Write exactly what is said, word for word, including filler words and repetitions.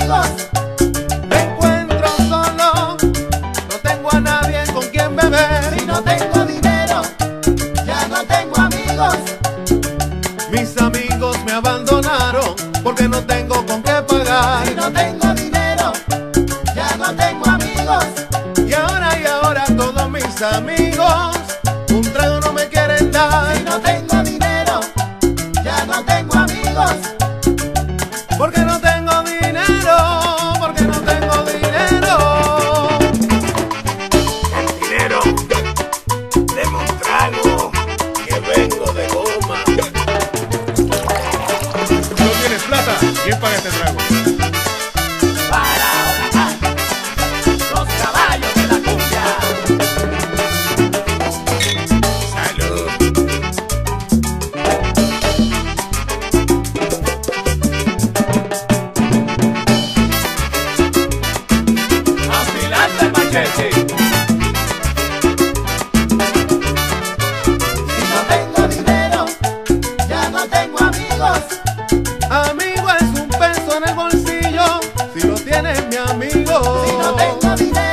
amigos. Me encuentro solo, no tengo a nadie con quien beber. Si no tengo dinero, ya no tengo amigos. Mis amigos me abandonaron porque no tengo con qué pagar. Si no tengo dinero, ya no tengo amigos. Y ahora y ahora todos mis amigos un trago no me quieren dar. Si no tengo dinero, ya no tengo amigos. Porque no tengo dinero, porque no tengo dinero. El dinero, deme un trago, que vengo de goma. ¿No tienes plata? ¿Quién paga este trago? Para ahora, los caballos de la cumbia. Salud. Afilando el machete. Si no tengo dinero, ya no tengo amigos. Amigo es un peso en el bolsillo, si lo tienes mi amigo. Si no tengo dinero,